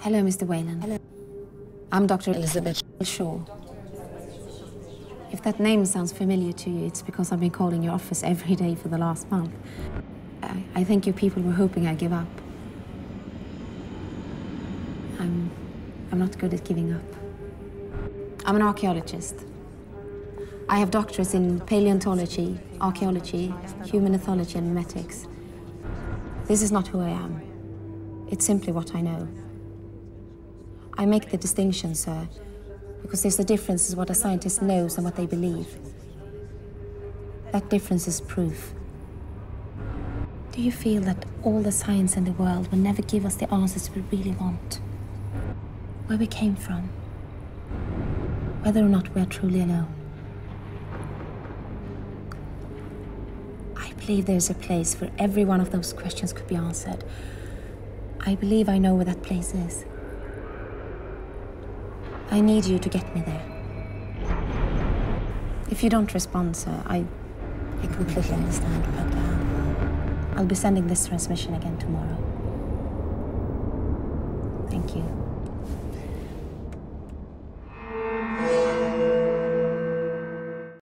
Hello, Mr. Wayland. Hello. I'm Dr. Elizabeth Shaw. If that name sounds familiar to you, it's because I've been calling your office every day for the last month. I think you people were hoping I'd give up. I'm not good at giving up. I'm an archaeologist. I have doctorates in paleontology, archaeology, human ethology, and memetics. This is not who I am. It's simply what I know. I make the distinction, sir, because there's a difference in what a scientist knows and what they believe. That difference is proof. Do you feel that all the science in the world will never give us the answers we really want? Where we came from? Whether or not we are truly alone? I believe there's a place where every one of those questions could be answered. I believe I know where that place is. I need you to get me there. If you don't respond, sir, I completely understand, but I'll be sending this transmission again tomorrow. Thank you.